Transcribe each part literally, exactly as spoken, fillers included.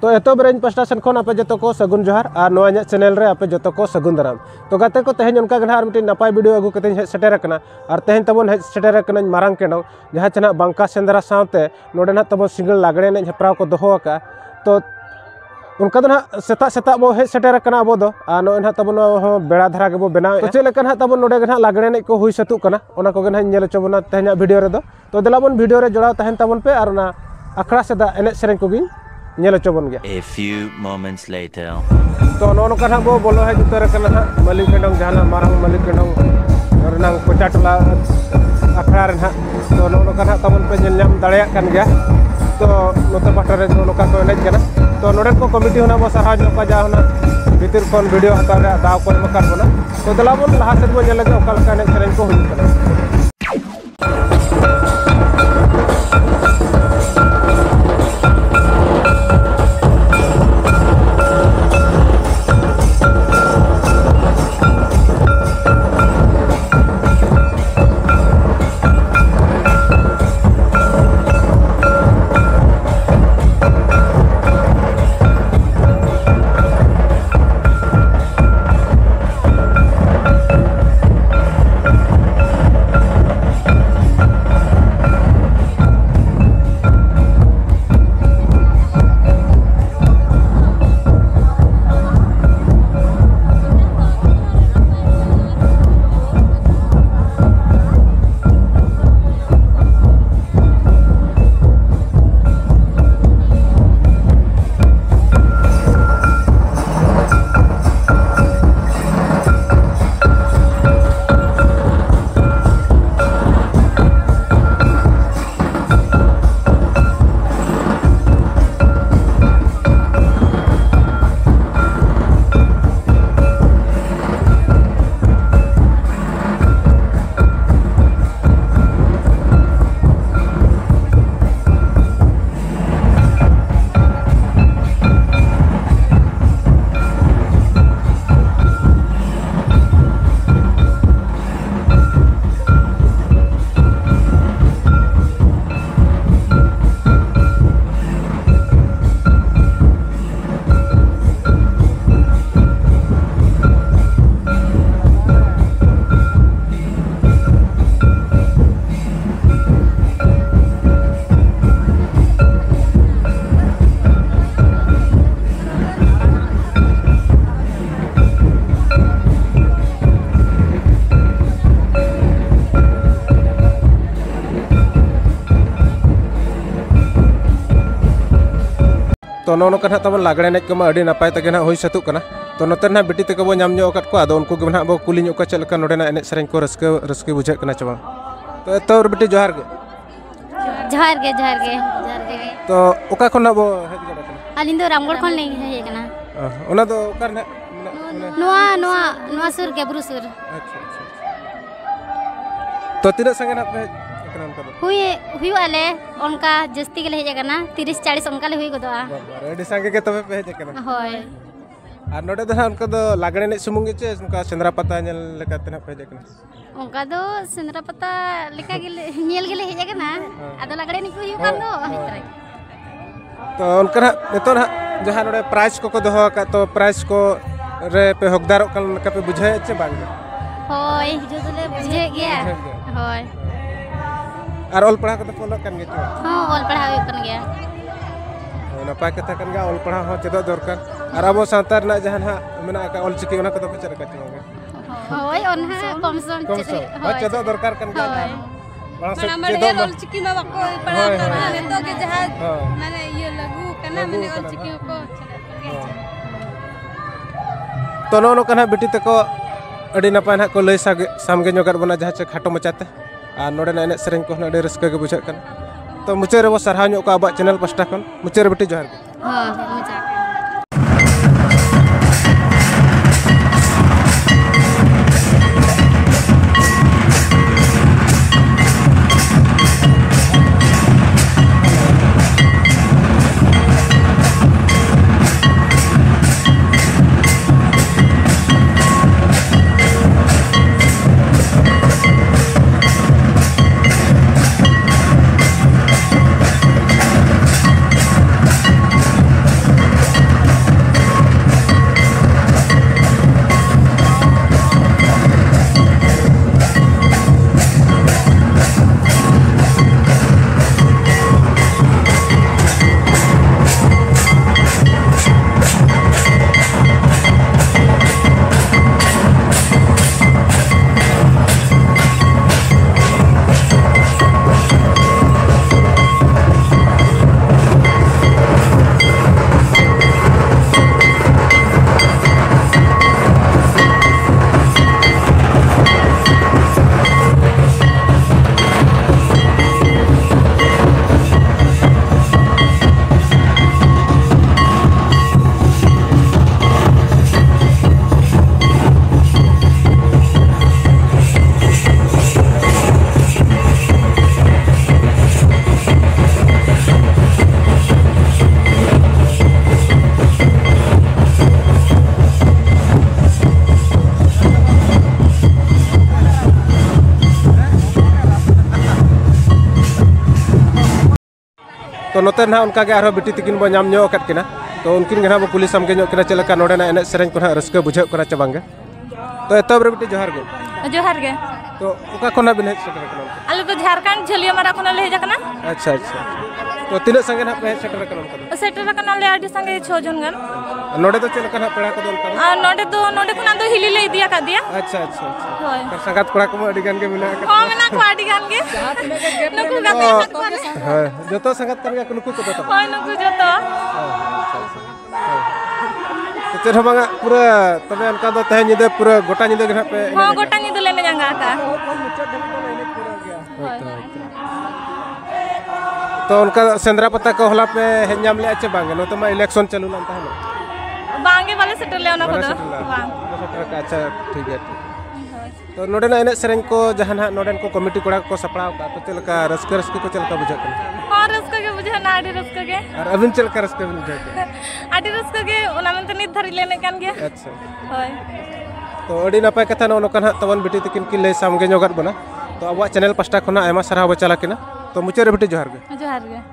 तो एतो Bahrain pasta Sen खन आपे जतो को सगुन जोहार और नोआ चैनल रे आपे जतो को सगुन दाराम। तो गाते को तेहन उनका गना मिट्टी नपाय वीडियो अगु कते हे सेटेर कना और तेहन तबन हे सेटेर कना मारांग केडो जहां चना बांका सेंद्रा सावते नोडे ना तबो सिंगल लागड़े ने हेपराव को दोहो का। तो उनका दो ना सेता सेता बो हे सेटेर कना अबो दो आ नो ना तबन बेड़ा धरा के बो बनाव तो चेले कना तबन नोडे गना लागड़े ने को हुई सतु कना ओना को गना नेल चबना तेहन वीडियो रे दो। तो देलाबन वीडियो रे जोड़ाव तहन तबन पे और ना अखड़ा सेदा एने सेरेन को गिन नेल चबन गया। A few moments later तो नो नो कना बो बोलो है जुतर कना मलिक केडों जहाना मारांग मलिक केडों रनांग पचाटला अखड़ा रे ना तो नो नो कना तबन पे नेल नाम दाड़िया कन गया। तो नोते पाटा रे नो का को एनेज कना तो नोडे को कमिटी होना बो साहा जो का जा होना भीतर कोन वीडियो हता रे दाव को मकार बोना। तो दलाबन लहा से बो नेल के ओका लका ने सेरेन को हुई कना। तो नो का तब लागड़े एनेज को अड़ी नपाय तक हुई सतु कना। तो नोते ना बेटी तक बो नाम अकद को आदो उनको ना बो कुली को चलका नोडे ना एनेज सेरेन को रस्के रस्के बुझे कना चबा। तो तो बेटी जोहार के जोहार के जोहार के जोहार के तो ओका खन बो हेज गडा कना अलिन दो रामगढ़ खन ले हे कना ओना दो ओकर ना नोआ नोआ नोआ सुर के बुरु सुर। अच्छा अच्छा तो तिना संगे ना पे हुई हुई वाले उनका जस्ती के ले हे कना तीस चालीस उनका ले हुई गदवा रेडी संगे के तबे पे हे कना होय और नोडे दो उनका दो लागड़े ने सुमुंग चे उनका सेंद्रा पता नेल लेका तना पे हे कना उनका दो सेंद्रा पता लेका के नेल के ले हे कना आदो लागड़े नि को हुई काम दो तो उनका नेतो ना जहां नोडे प्राइस को को दोहो का तो प्राइस को रे पे हकदार कल का पे बुझाय चे बांग होय जो तले बुझे गया होय और ऑल पढ़ा को फॉलो कन गया हां ऑल पढ़ा हो कन गया नपाय कथा कन गया ऑल पढ़ा हो चेदो दरकार और अब सावतार ना जहां हा मेना का ऑल चिकी ओना को पे चल का चोगे होय ओनहा कम सम होय चेदो दरकार कन गया बड़ा से चेदो ऑल चिकी में बको पढ़ा करना नेतो के जहां माने ये लगू कना माने ऑल चिकी को तो नो नो कना बेटी तको अड़ी नपाय ना को लय सामगे नगर बना जहां से खाटो मचाते और नोडे ना एने सेरेन को अड़ी रस्का के बुझा कना। तो मुचे रे वो सरहा ᱧᱚᱜ का अब चैनल पास्टा खन मुचे रे बेटी जोहार के हां मुचा तो नोते ना उनका के आरो बिटी तकिन बो नाम ᱧᱚᱜ ᱟᱠᱟᱫ ᱠᱤᱱᱟ तो उनकिन ᱜᱮ ᱵᱚ ᱠᱩᱞᱤ ᱥᱟᱢᱜᱮ ᱧᱚᱜ ᱠᱤᱱᱟ ᱪᱮᱫ ᱞᱮᱠᱟ ᱱᱚᱰᱮᱱᱟᱜ ᱮᱱᱮᱡ ᱥᱮᱨᱮᱧ ᱠᱚ ᱱᱟᱦᱟᱜ ᱨᱟᱹᱥᱠᱟᱹ ᱵᱩᱡᱷᱟᱹᱜ ᱠᱟᱱᱟ ᱪᱮ ᱵᱟᱝᱜᱮ तो एतᱚᱵ रे बिटी जोहार गे जोहार गे तो ओका कोना बिन हेज सेटर कना आलू तो झारखंड झलिया मारा कोना ले जाकना अच्छा अच्छा तो तीन संगे ना पे हेज सेटर कना उनका सेटर कना ले आडी संगे छो जन गन नोडे तो चेल कना पेड़ा को दोल कना आ नोडे तो नोडे कोना तो हिली ले दिया का दिया अच्छा अच्छा अच्छा होय पर संगात कोड़ा को अडी गान के मिला का हां मेना को आडी गान गे नुकु गाते को हां जतो संगात कर के नुकु को तो होय नुकु जतो तो चेर बांगा पूरा तबे अनका दो तहे निदे पूरा गोटा निदे गना पे हां गोटा निदे लेने जांगा का तो उनका सेंद्रा पत्ता को होला पे हेन्याम ले अच्छे बांगे नो तो मा इलेक्शन चलू लान ताहलो बांगे वाले सेटर ले ओना को दो बांग अच्छा ठीक है तो नोडेना एने सेरेन को जहां ना नोडेन को कमिटी कोड़ा को सपड़ाव का तो चलका रस्क रस्क को चलका बुझा कर हां रस्क के बुझा ना आडी रस्क के और अबिन चलका रस्क बिन बुझा के आडी रस्क के ओना मन तो नित धरि लेने कान गे अच्छा होय तो अडी नपाय कथा न ओनका ना तवन बिटी तकिन की ले सामगे जोगत बना तो अब चैनल पास्टा खना आयमा सारा बचाला किना तो मुचे रे बिटी जोहार गे जोहार गे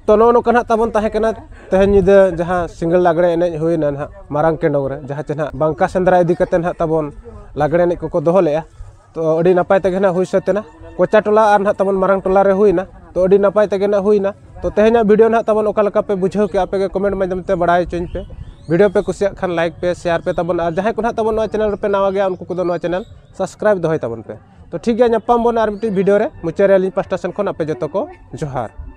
तो नो नोका ना ताबन ताहे कना तेहन निदा जहां सिंगल लागड़े एने हुइना ना मारांग केंडोंग रे जहां चना बांका सेंद्रा इदी कते ना ताबन लागड़े एने को दोहो लेया तो अडी नपाय तेगे ना हुइ सतेना कोचा टोला आर ना ताबन मारांग टोला रे हुइना तो अडी नपाय तेगे ना हुइना तो तेहना वीडियो ना ताबन ओका लका पे बुझाव के आपे के कमेंट माध्यम ते बड़ाय चोइन पे वीडियो पे कुसिया खान लाइक पे शेयर पे ताबन और जहां को ना ताबन चैनल पे नवा गया उनको को चैनल सब्सक्राइब दोहय ताबन पे तो ठीक है नपाम बन आर मिटी वीडियो रे मुचारे पास्टा सेन खन आपे जतो को जोहार।